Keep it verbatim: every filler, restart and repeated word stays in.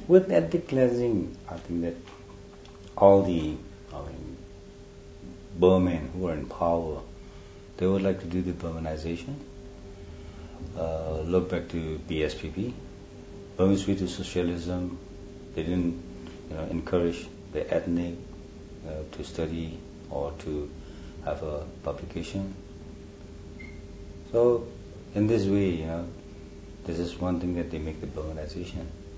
With ethnic cleansing, I think that all the I mean, Burmen who are in power, they would like to do the Burmanization. Uh, look back to B S P P, Burman Street to Socialism. They didn't, you know, encourage the ethnic uh, to study or to have a publication. So, in this way, you know, this is one thing that they make the Burmanization.